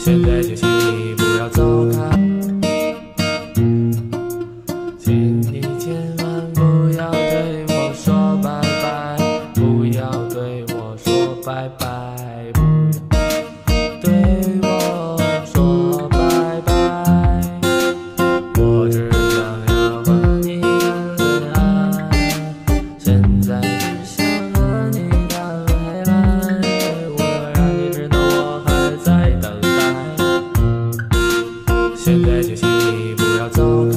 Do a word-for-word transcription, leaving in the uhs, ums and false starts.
现在就请你不要走开，请你千万不要对我说拜拜，不要对我说拜拜，不要对我说拜拜。我只想要和你谈恋爱，现在只想和你谈未来，我让你知道我还在等待。现在就请你不要走开。